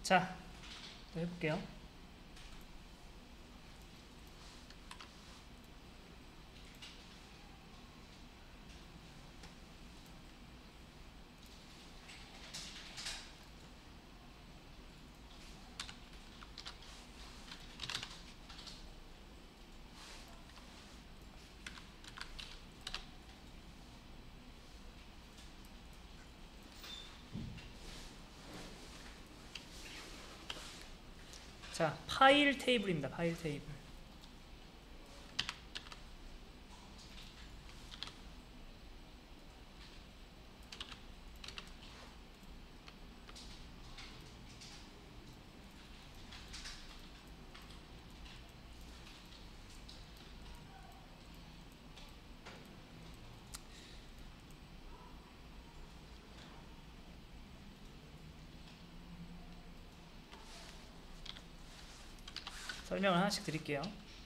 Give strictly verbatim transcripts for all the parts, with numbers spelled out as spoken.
자, 또 해볼게요. 자, 파일 테이블입니다. 파일 테이블. 설명을 하나씩 드릴게요.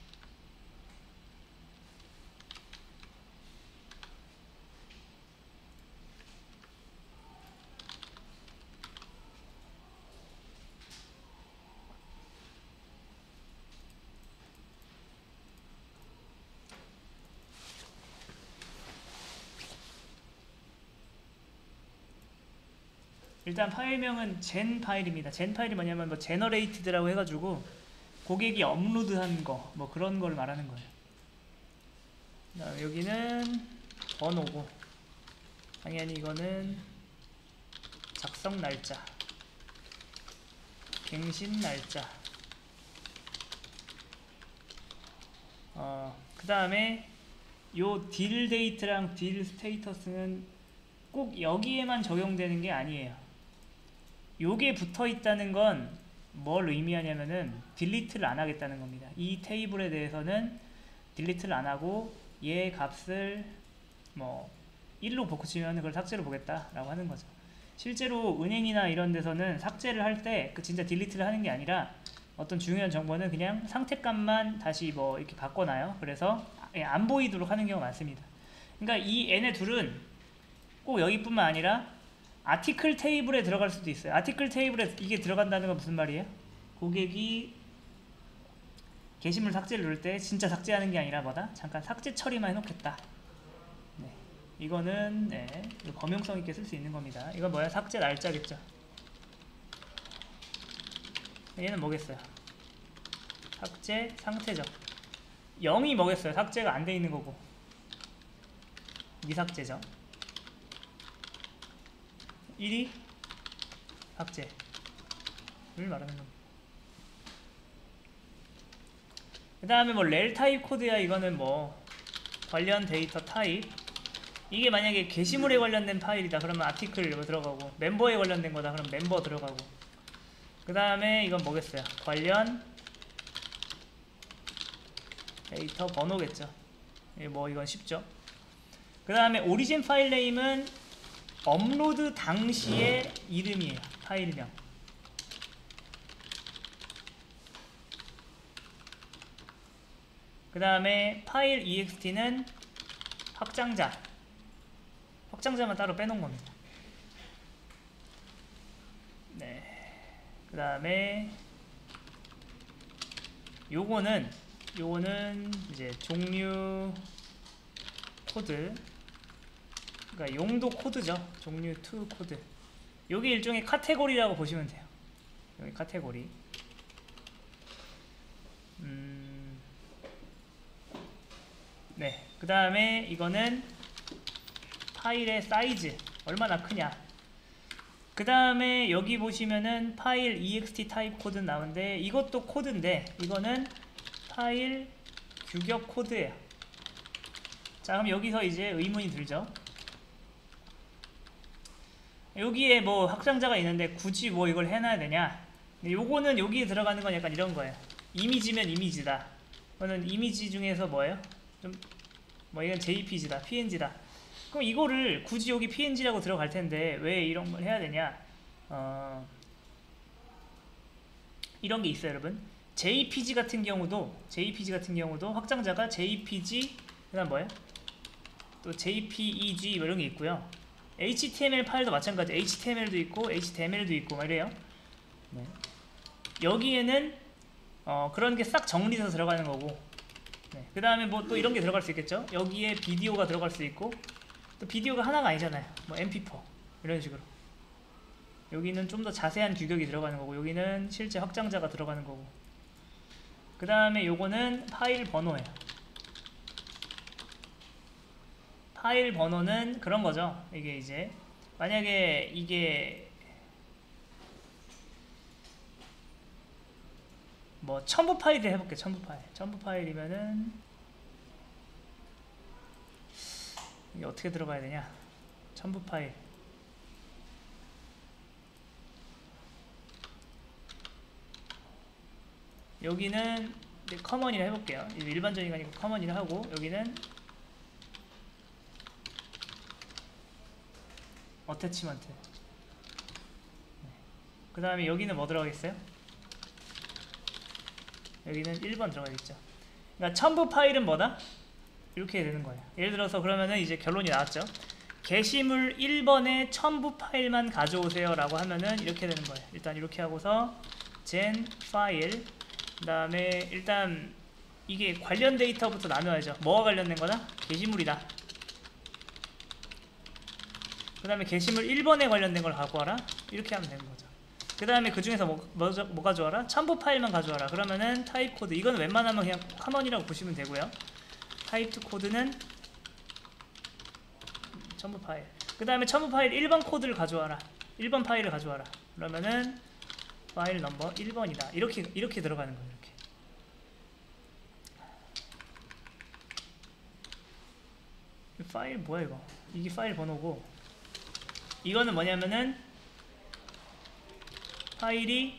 일단 파일명은 젠 파일입니다. 젠 파일이 뭐냐면 뭐 제너레이티드라고 해가지고 고객이 업로드한 거 뭐 그런 걸 말하는 거예요. 그다음 여기는 번호고, 당연히 이거는 작성 날짜, 갱신 날짜. 어, 그 다음에 요 딜 데이트랑 딜 스테이터스는 꼭 여기에만 적용되는 게 아니에요. 요게 붙어 있다는 건 뭘 의미하냐면은 딜리트를 안 하겠다는 겁니다. 이 테이블에 대해서는 딜리트를 안 하고 얘 값을 뭐 일로 바꾸치면 그걸 삭제로 보겠다 라고 하는 거죠. 실제로 은행이나 이런 데서는 삭제를 할 때 그 진짜 딜리트를 하는 게 아니라 어떤 중요한 정보는 그냥 상태값만 다시 뭐 이렇게 바꿔놔요. 그래서 안 보이도록 하는 경우가 많습니다. 그러니까 이 얘네 둘은 꼭 여기뿐만 아니라 아티클 테이블에 들어갈 수도 있어요. 아티클 테이블에 이게 들어간다는 건 무슨 말이에요? 고객이 게시물 삭제를 누를 때 진짜 삭제하는 게 아니라 뭐다? 잠깐 삭제 처리만 해놓겠다. 네. 이거는 네, 범용성 있게 쓸 수 있는 겁니다. 이건 뭐야? 삭제 날짜겠죠. 얘는 뭐겠어요? 삭제 상태죠. 영이 뭐겠어요? 삭제가 안 돼 있는 거고 미삭제죠. 일이 삭제를 말하는 겁니다. 그 다음에 뭐 렐 타입 코드야, 이거는 뭐 관련 데이터 타입. 이게 만약에 게시물에 관련된 파일이다 그러면 아티클 들어가고, 멤버에 관련된 거다 그러면 멤버 들어가고, 그 다음에 이건 뭐겠어요? 관련 데이터 번호겠죠. 뭐 이건 쉽죠. 그 다음에 오리진 파일 네임은 업로드 당시의 이름이에요. 파일명. 그 다음에 파일 이엑스티는 확장자. 확장자만 따로 빼놓은 겁니다. 네. 그 다음에 요거는 요거는 이제 종류 코드, 그러니까 용도 코드죠. 종류 투 코드. 요게 일종의 카테고리라고 보시면 돼요. 여기 카테고리. 음, 네. 그 다음에 이거는 파일의 사이즈 얼마나 크냐. 그 다음에 여기 보시면은 파일 이엑스티 타입 코드 나오는데 이것도 코드인데 이거는 파일 규격 코드예요. 자, 그럼 여기서 이제 의문이 들죠. 여기에 뭐 확장자가 있는데 굳이 뭐 이걸 해놔야 되냐. 근데 요거는 여기에 들어가는 건 약간 이런 거예요. 이미지면 이미지다. 이거는 이미지 중에서 뭐예요? 좀 뭐 이건 제이피지다, 피엔지다. 그럼 이거를 굳이 여기 피엔지라고 들어갈 텐데 왜 이런 걸 해야 되냐? 어, 이런 게 있어요, 여러분. 제이피지 같은 경우도 제이피지 같은 경우도 확장자가 제이피지, 그다음 뭐예요? 또 제이피이지 뭐 이런 게 있고요. 에이치티엠엘 파일도 마찬가지. 에이치티엠엘도 있고 에이치티엠엘도 있고 막 이래요. 네. 여기에는 어, 그런 게 싹 정리돼서 들어가는 거고, 네. 그 다음에 뭐 또 이런 게 들어갈 수 있겠죠. 여기에 비디오가 들어갈 수 있고, 또 비디오가 하나가 아니잖아요. 뭐 엠피포 이런 식으로. 여기는 좀 더 자세한 규격이 들어가는 거고, 여기는 실제 확장자가 들어가는 거고, 그 다음에 요거는 파일 번호예요. 파일 번호는 그런 거죠. 이게 이제 만약에 이게 뭐 첨부 파일을 해볼게. 첨부 파일. 첨부 파일이면은 이게 어떻게 들어가야 되냐? 첨부 파일. 여기는 커먼이라 해볼게요. 일반적인 거 아니고 커먼이라 하고, 여기는 어태치먼트. 네. 그 다음에 여기는 뭐 들어가겠어요? 여기는 일 번 들어가겠죠. 그러니까 첨부 파일은 뭐다? 이렇게 되는 거예요. 예를 들어서 그러면은 이제 결론이 나왔죠. 게시물 일 번에 첨부 파일만 가져오세요 라고 하면은 이렇게 되는 거예요. 일단 이렇게 하고서 gen 파일, 그 다음에 일단 이게 관련 데이터부터 나눠야죠. 뭐가 관련된 거다? 게시물이다. 그 다음에 게시물 일 번에 관련된 걸 갖고 와라. 이렇게 하면 되는 거죠. 그 다음에 그 중에서 뭐, 뭐, 뭐 가져와라? 첨부 파일만 가져와라. 그러면은 타입 코드. 이건 웬만하면 그냥 커먼이라고 보시면 되고요. 타입 코드는 첨부 파일. 그 다음에 첨부 파일 일 번 코드를 가져와라. 일 번 파일을 가져와라. 그러면은 파일 넘버 일 번이다. 이렇게 이렇게 들어가는 거예요. 이렇게. 이 파일 뭐야 이거? 이게 파일 번호고, 이거는 뭐냐면은 파일이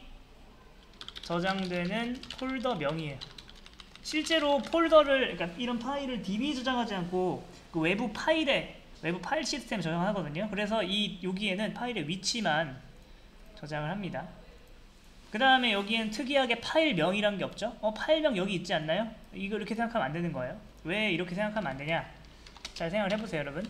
저장되는 폴더명이에요. 실제로 폴더를, 그러니까 이런 파일을 디비에 저장하지 않고 그 외부 파일에, 외부 파일 시스템에 저장하거든요. 그래서 이 여기에는 파일의 위치만 저장을 합니다. 그 다음에 여기엔 특이하게 파일명이란 게 없죠. 어, 파일명 여기 있지 않나요? 이거 이렇게 생각하면 안 되는 거예요. 왜 이렇게 생각하면 안 되냐? 잘 생각을 해보세요, 여러분.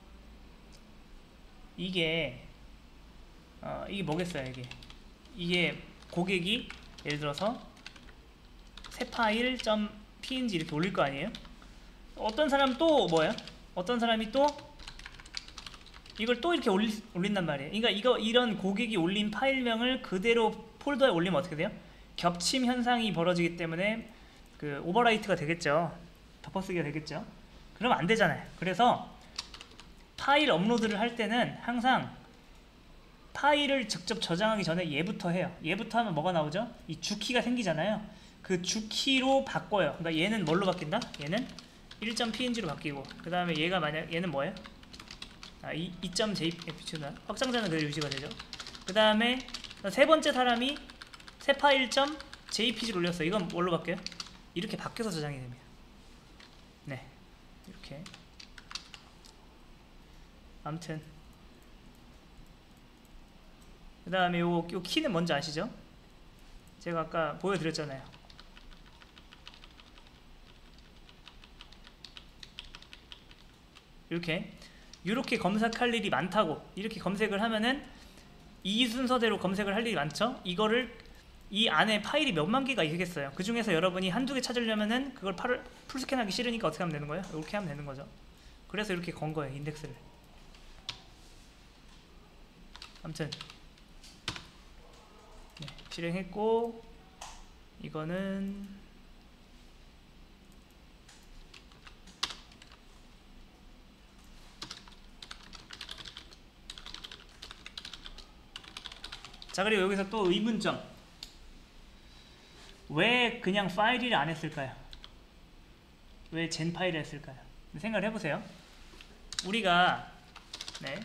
이게 어, 이게 뭐겠어요, 이게. 이게 고객이 예를 들어서 새 파일 .png 이렇게 올릴 거 아니에요? 어떤 사람 또 뭐예요? 어떤 사람이 또 이걸 또 이렇게 올리, 올린단 말이에요. 그러니까 이거 이런 고객이 올린 파일명을 그대로 폴더에 올리면 어떻게 돼요? 겹침 현상이 벌어지기 때문에 그 오버라이트가 되겠죠. 덮어쓰기가 되겠죠. 그러면 안 되잖아요. 그래서 파일 업로드를 할 때는 항상 파일을 직접 저장하기 전에 얘부터 해요. 얘부터 하면 뭐가 나오죠? 이 주키가 생기잖아요. 그 주키로 바꿔요. 그러니까 얘는 뭘로 바뀐다? 얘는 일 점 피엔지로 바뀌고, 그 다음에 얘가 만약 얘는 뭐예요? 아, 이 점 제이피지나 확장자는 그대로 유지가 되죠. 그 다음에 세 번째 사람이 새 파일 점 제이피지를 올렸어. 이건 뭘로 바뀌어요? 이렇게 바뀌어서 저장이 됩니다. 네, 이렇게. 아무튼 그 다음에 요, 요 키는 뭔지 아시죠? 제가 아까 보여드렸잖아요. 이렇게 이렇게 검색할 일이 많다고, 이렇게 검색을 하면은 이 순서대로 검색을 할 일이 많죠. 이거를 이 안에 파일이 몇만 개가 있겠어요. 그 중에서 여러분이 한두 개 찾으려면은 그걸 팔을, 풀스캔하기 싫으니까 어떻게 하면 되는 거예요? 이렇게 하면 되는 거죠. 그래서 이렇게 건 거예요, 인덱스를. 아무튼 네, 실행했고, 이거는 자, 그리고 여기서 또 의문점. 왜 그냥 파일을 안 했을까요? 왜 젠 파일을 했을까요? 생각을 해보세요. 우리가 네,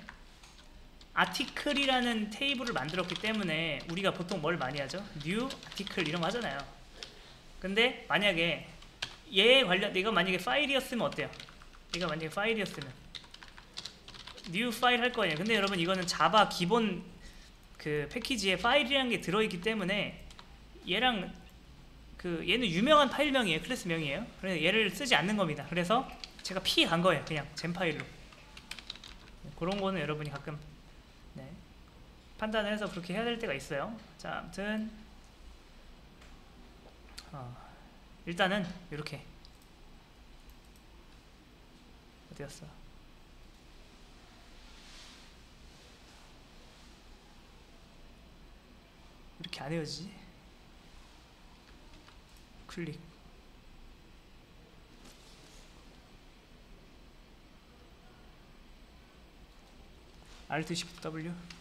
아티클이라는 테이블을 만들었기 때문에 우리가 보통 뭘 많이 하죠? new 아티클 이런 거 하잖아요. 근데 만약에 얘에 관련, 이거 만약에 파일이었으면 어때요? 이거 만약에 파일이었으면 new 파일 할 거예요. 근데 여러분 이거는 자바 기본 그 패키지에 파일이라는 게 들어있기 때문에 얘랑 그 얘는 유명한 파일명이에요. 클래스명이에요. 그래서 얘를 쓰지 않는 겁니다. 그래서 제가 피 간 거예요. 그냥 젠 파일로. 그런 거는 여러분이 가끔 네, 판단을 해서 그렇게 해야 될 때가 있어요. 자, 아무튼 어, 일단은 이렇게 어디였어? 이렇게 안 헤어지지? 클릭. Alt Shift W.